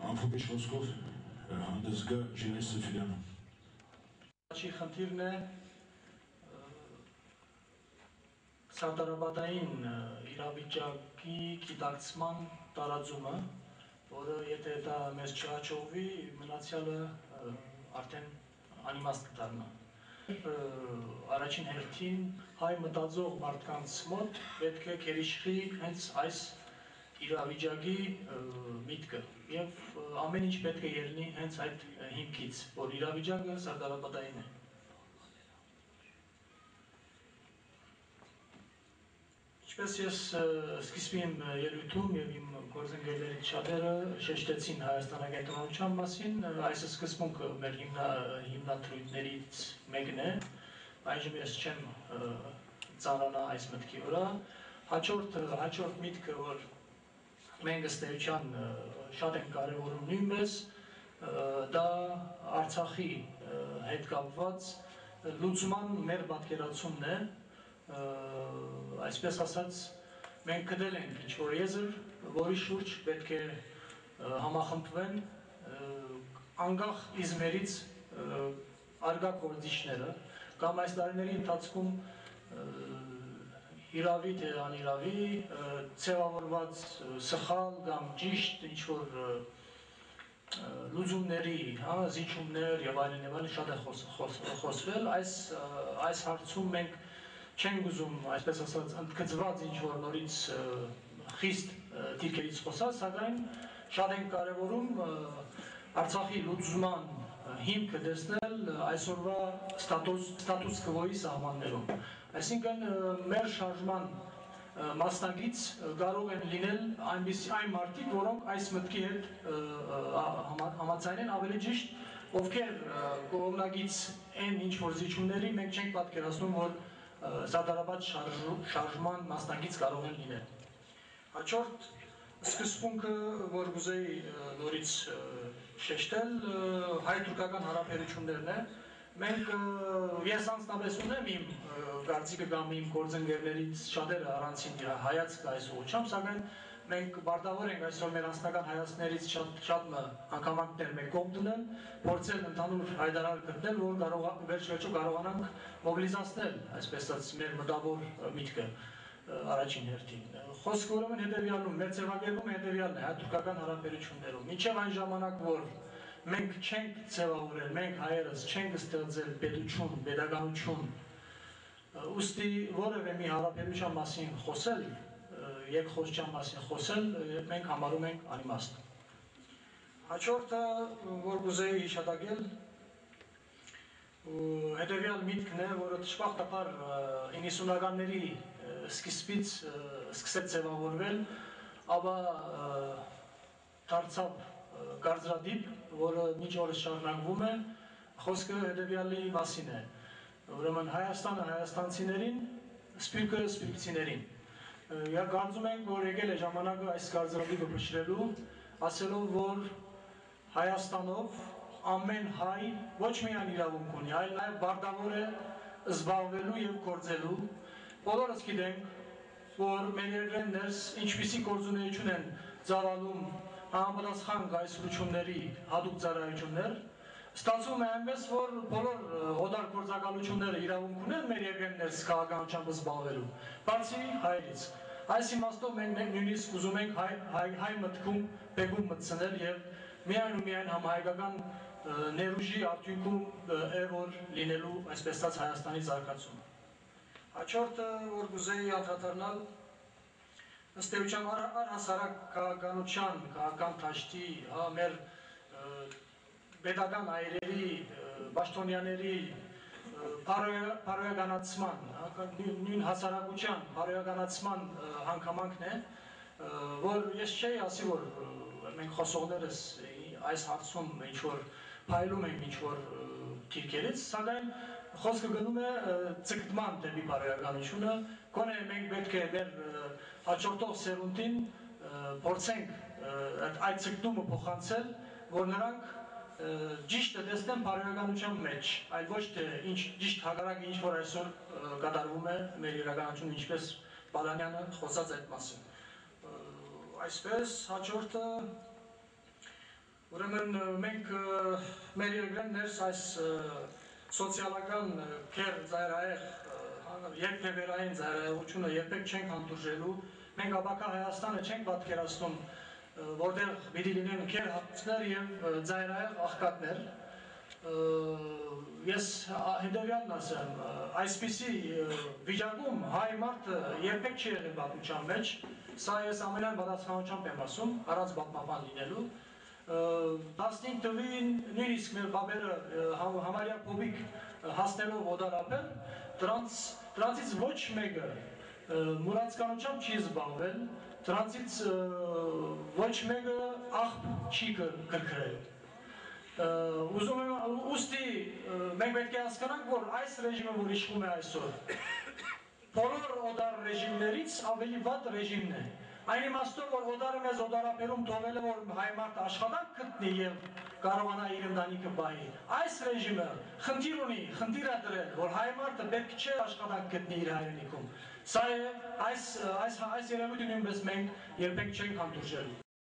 Ամփոփիչ խոսքով հանդես գա Ժիրայր Սեֆիրյանը։ Առաջի խնդիրն է սահմանապատային իրավիճակի գիտակցման տարածումը, որը եթե դա մեզ չհաջողվի, մնացյալը արդեն անիմաստ կդառնա։ Առաջին հերթին հայ մտածող մարդկանց մոտ պետք է գերիշխի հենց այս իրավիճակի միտքը եւ ամեն ինչ պետք է ելնի հենց այդ հիմքից, որ իրավիճակը սահմանապատային է։ Ինչպես ես սկիզբի իմ ելույթում եւ իմ գործընկերներից շատերը շեշտեցին Հայաստանի կենտրոնության մասին, այս սկզբունքը մեր հիմնադրույթներից մեկն է, այժմ ես չեմ ծանրանա այս մտքի վրա։ Հաջորդ միտքը, որ մենք ըստ էության շատ ենք կարևորում նույնպես, դա Արցախի հետ կապված լուծման մեր պատկերացումն է, այսպես ասած մենք գտել ենք ինչ-որ եզր, որի շուրջ պետք է համախմբվեն անկախ իզմերից արգա գործիչները կամ այս տարիների ընթացքում իրավի թե անիրավի, ձևավորված սխալ կամ ճիշտ ինչ-որ լուծումների, զիջումներ եւ այլն շատ է խոսվել, այս հարցում մենք չենք ուզում, այսպես ասած, ընդգծված ինչ-որ նորից խիստ դիրքերից խոսալ, սակայն շատ ենք կարևորում Արցախի լուծման հիմքը տեսնել այսօրվա ստատուս քվոյի սահմաններում։ Այսինքն մեր շարժման մասնակից կարող են լինել այն մարդիկ, որոնք այս մտքի հետ համաձայն են, ավելի ճիշտ, ովքեր կողմնակից են ինչ-որ զիջումների, մենք չենք պատկերացնում, որ սահմանապատ շարժման մասնակից կարող են լինել։ Հաջորդ սկզբունքը, որ կուզեի նորից շեշտել, հայ-թուրքական հարաբերություններն է։ Մենք ես անձնապես ունեմ իմ կարծիքը կամ իմ գործընկերներից շատերը առանցին հայացք այս ուղղությամբ, սակայն մենք պարտավոր ենք այսօր մեր անձնական հայացքներից շատ անգամակներ մեկ կողմ դնել, փորձել ընդհանուր հայտարար գտնել, որ վերջ-վերջո կարողանանք մոբիլիզացնել, այսպես ասած, մեր մտավոր միտքը առաջին հերթին։ Խոսքը ուրեմն հետևյալում, մեր ձևակերպումը հետևյալն է հայ-թուրքական հարաբերություններում։ Մինչև այն ժամանակ, որ մենք չենք ձևավորել, մենք հայերս չենք ստեղծել պետություն, պետականություն, ուստի որևէ մի հարաբերության մասին խոսել, երկխոսության մասին խոսել, մենք համարում ենք անիմաստ։ Հաջորդը, որ կուզեի հիշատակել, հետևյալ միտքն է, որը դժբախտաբար 90-ականների սկիզբից սկսեց ձևավորվել, ապա դարձավ կարծրատիպ, որը մինչ օրս շարունակվում է, խոսքը հետևյալի մասին է։ Ուրեմն Հայաստանը հայաստանցիներին, Սփյուռքը սփյուռքցիներին։ Կարծում ենք, որ եկել է ժամանակը այս կարծրատիպը փշրելու, ասելով, որ Հայաստանով ամեն հայ ոչ միայն իրավունք ունի, այլ նաև պարտավոր է զբաղվելու եւ գործելու։ Բոլորս գիտենք, որ մեր երկրեն ներս ինչպիսի գործունեություն են ծավալում համապատասխան կայսրությունների հատուկ ծառայություններ, ստացվում է այնպես, որ բոլոր օտար գործակալությունները իրավունք ունեն մեր երկրեն ներս քաղաքականությամբ զբաղվելու, բացի հայերից։ Այս իմաստով մենք նույնիսկ ուզում ենք հայ մտքում բեկում մտցնել եւ միայն ու միայն համահայկական ներուժի արդյունքում է որ լինելու այսպես ասած Հայաստանի զարգացումը։ Հաջորդը, որ կուզեի անդրադառնալ, ըստ էության առհասարակ քաղաքականության, քաղաքական դաշտի, մեր պետական այրերի, պաշտոնյաների բարոյականացման, նույն հասարակության բարոյականացման հանգամանքն է, որ ես չէի ասի, որ մենք խոսողներս այս հարցում ինչ-որ փայլում ենք ինչ-որ դիրքերից, սակայն խոսքը գնում է ցկտման դեպի բարոյականությունը, գոնե մենք պետք է մեր հաջորդող սերունդին փորձենք այդ ցկտումը փոխանցել, որ նրանք ճիշտը տեսնեն բարոյականության մեջ, այլ ոչ թե ճիշտ հակառակը ինչ որ այսօր կատարվում է մեր իրականությունում, ինչպես Բալանյանը խոսած այդ մասին։ Այսպես հաջորդը Ուրեմն մենք մեր երկրում ներս այս սոցիալական կեր ծայրահեղ երկրային ծայրահեղությունը երբեք չենք հանդուրժելու, մենք ապակա Հայաստանը չենք պատկերացնում, որտեղ պիտի լինեն կեր հատուցներ եւ ծայրահեղ աղքատներ, ես հետևյալն ասեմ, այսպիսի վիճակում հայ մարդը երբեք չի եղել պատմության մեջ, սա ես ամենայն պատասխանությամբ եմ ասում, առանց պատմաբան լինելու, 15 թվին նույնիսկ մեր բաբերը համարյա փոբիկ հասնելով օդարապել, դրանցից ոչ մեկը մուրացկանությամբ չի զբաղվել, դրանցից ոչ մեկը աղբ չի կրկրել։ Ուզում եմ ուստի մենք պետք է հասկանանք, որ այս ռեժիմը, որ իշխում է այսօր, բոլոր օդար ռեժիմներից ավելի վատ ռեժիմն է։ Այն իմաստով, որ օդարը մեզ օդարապերում թողել է, որ հայ մարդը աշխատանք գտնի եւ կարողանա իր ընտանիքը պահի։ Այս ռեժիմը խնդիր ունի, խնդիր է դրել, որ հայ մարդը պետք չէ աշխատանք գտնի իր հայրենիքում։ Սա է այս երևույթը նույնպես մենք երբեք չենք հանդուրժելու։